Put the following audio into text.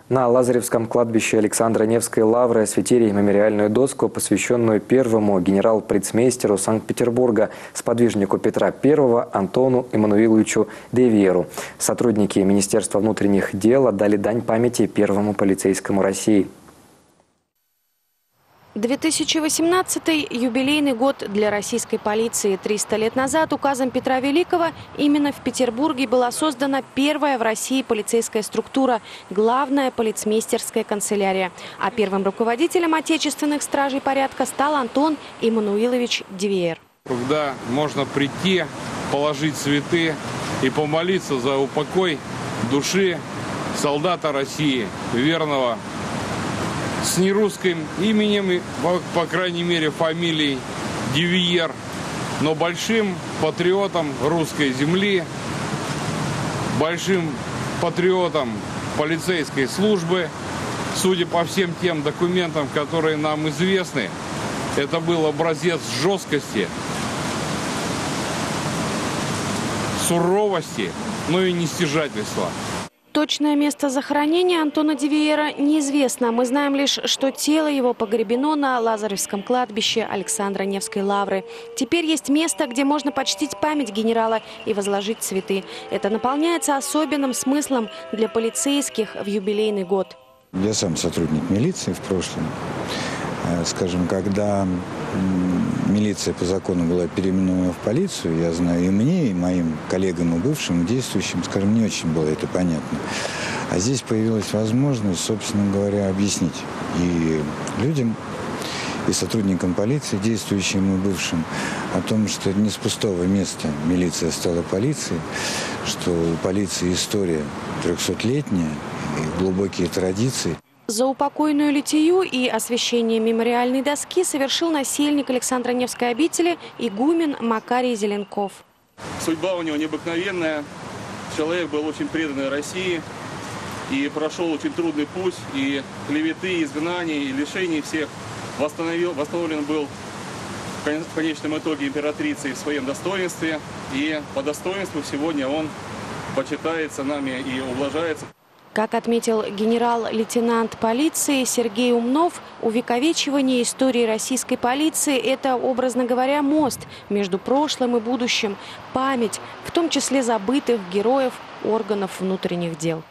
На Лазаревском кладбище Александра Невской лавры осветили мемориальную доску, посвященную первому генерал-полицмейстеру Санкт-Петербурга, сподвижнику Петра I Антону Эммануиловичу де Виеру. Сотрудники Министерства внутренних дел отдали дань памяти первому полицейскому России. 2018 – юбилейный год для российской полиции. 300 лет назад указом Петра Великого именно в Петербурге была создана первая в России полицейская структура – главная полицмейстерская канцелярия. А первым руководителем отечественных стражей порядка стал Антон Эммануилович де Виер. Когда можно прийти, положить цветы и помолиться за упокой души солдата России, верного, с нерусским именем и, по крайней мере, фамилией де Виер, но большим патриотом русской земли, большим патриотом полицейской службы. Судя по всем тем документам, которые нам известны, это был образец жесткости, суровости, но и нестяжательства. Точное место захоронения Антона де Виера неизвестно. Мы знаем лишь, что тело его погребено на Лазаревском кладбище Александра Невской лавры. Теперь есть место, где можно почтить память генерала и возложить цветы. Это наполняется особенным смыслом для полицейских в юбилейный год. Я сам сотрудник милиции в прошлом. Скажем, когда милиция по закону была переименована в полицию, я знаю, и мне, и моим коллегам, и бывшим, и действующим, скажем, не очень было это понятно. А здесь появилась возможность, собственно говоря, объяснить и людям, и сотрудникам полиции, действующим и бывшим, о том, что не с пустого места милиция стала полицией, что у полиции история 300-летняя и глубокие традиции. За упокойную литию и освящение мемориальной доски совершил насельник Александра Невской обители игумен Макарий Зеленков. Судьба у него необыкновенная. Человек был очень преданный России и прошел очень трудный путь. И клеветы, и изгнания, и лишений всех восстановлен был в конечном итоге императрицей в своем достоинстве. И по достоинству сегодня он почитается нами и уважается. Как отметил генерал-лейтенант полиции Сергей Умнов, увековечивание истории российской полиции – это, образно говоря, мост между прошлым и будущим, память, в том числе забытых героев органов внутренних дел.